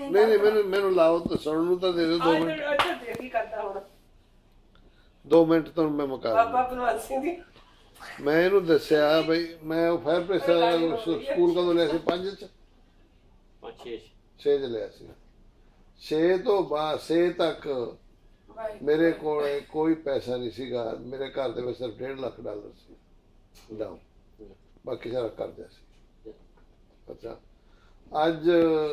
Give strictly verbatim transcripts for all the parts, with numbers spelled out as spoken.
नहीं नहीं मैंने मैंने लाओ तो सुन नूं तो दे दो दो मिनट अच्छा देख ही करता हुण दो मिनट तो मैं मुका बाबा बनवाल सिंह दी मैं इहनूं दस्सिया बई मैं फायर प्रेस स्कूल कदों लिया सी पंज च पाँच छे छे च लिया सी छे तो बाद छे तक मेरे को कोई पैसा नहीं सीगा मेरे घर दे विच सिर्फ डेढ़ लाख डॉलर सी डाउन बाकी सारा कर्जा सी अच्छा अज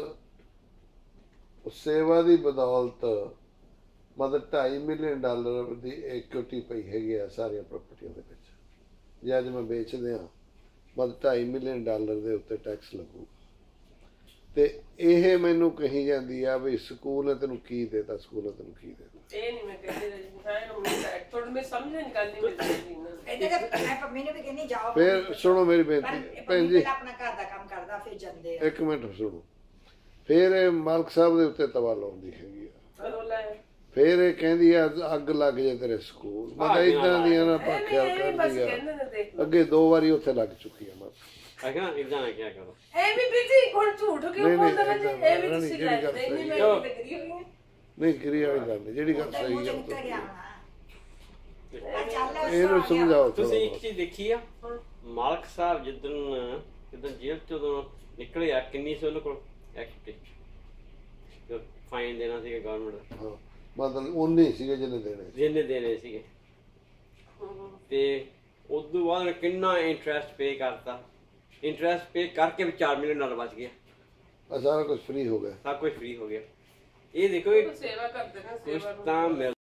सेवा की बदौलत मतलब ढाई मिलियन डॉलर की इक्विटी पई हैगी आ सारिया प्रॉपर्टियों के विच जे अज मैं बेच दियां मतलब ढाई मिलियन डॉलर के उत्ते टैक्स लगू ते ਇਹ ਮੈਨੂੰ ਕਹੀ ਜਾਂਦੀ ਆ ਵੀ ਸਕੂਲ ਨੇ ਤੈਨੂੰ ਕੀ ਦੇਤਾ ਸਕੂਲ ਨੇ ਤੈਨੂੰ ਕੀ ਦੇਤਾ ਇਹ ਨਹੀਂ ਮੈਂ ਕਹਿੰਦੀ ਰਜਿੰਦਰ ਥੋੜੀ ਮੈਂ ਸਮਝ ਨਹੀਂ ਗੱਲ ਨਹੀਂ ਮਿਲਦੀ ਇਹਦੇ ਕਿ ਮੈਂ ਪੰਮੀ ਨੂੰ ਵੀ ਕਹਿੰਦੀ ਜਾਓ ਫਿਰ ਸੁਣੋ ਮੇਰੀ ਬੇਨਤੀ ਭੈਣ ਜੀ ਆਪਣਾ ਘਰ ਦਾ ਕੰਮ ਕਰਦਾ ਫਿਰ ਜਾਂਦੇ ਆ ਇੱਕ ਮਿੰਟ ਸੁਣੋ ਫਿਰ ਇਹ ਮਾਲਕ ਸਾਹਿਬ ਦੇ ਉੱਤੇ ਤਵਾ ਲਾਉਂਦੀ ਹੈਗੀ ਆ ਫਿਰ ਇਹ ਕਹਿੰਦੀ ਆ ਅੱਗ ਲੱਗ ਜੇ ਤੇਰੇ ਸਕੂਲ ਮਤਲਬ ਇਦਾਂ ਦੀਆਂ ਨਾ ਭਾਖਿਆ ਕਰਦੀ ਆ ਅੱਗੇ ਦੋ ਵਾਰੀ ਉੱਥੇ ਲੱਗ ਚੁੱਕੀ ਆ ਮੈਂ अगर इतना ना क्या करो ए भी बीती कौन झूठ क्यों बोलदा है ए भी ਤੁਸੀਂ ਨਹੀਂ ਨਹੀਂ ਮੈਂ ਤੇ ਕਰੀ ਹੋਈ ਹੈ ਨਹੀਂ ਕਰੀ ਵਾਲੀ ਗੱਲ ਨਹੀਂ ਜਿਹੜੀ ਗੱਲ ਸਹੀ ਹੈ ਇਹਨੂੰ ਸਮਝਾਓ ਤੁਸੀਂ ਇੱਕ ਚੀਜ਼ ਦੇਖੀ ਆ ਮਾਲਕ ਸਾਹਿਬ ਜਿੱਦਣ ਜਿੱਦਣ ਜੇਲ੍ਹ ਤੋਂ ਨਿਕਲੇ ਆ ਕਿੰਨੀ ਸੀ ਉਹਨਾਂ ਕੋਲ ਐਕਟ ਫਾਈਨ ਦੇਣਾ ਸੀਗਾ ਗਵਰਨਮੈਂਟ ਹਾਂ ਮਤਲਬ ਉਹਨੇ ਸੀਗੇ ਜਿਹਨੇ ਦੇਣੇ ਜਿਹਨੇ ਦੇਣੇ ਸੀਗੇ ਤੇ ਉਸ ਤੋਂ ਬਾਅਦ ਕਿੰਨਾ ਇੰਟਰਸਟ ਪੇ ਕਰਤਾ इंटरेस्ट पे करके भी चार मिलियन डॉलर बच गया सारा कुछ फ्री हो गया सब कुछ फ्री हो गया ये देखो सेवा करते ना कुछ तो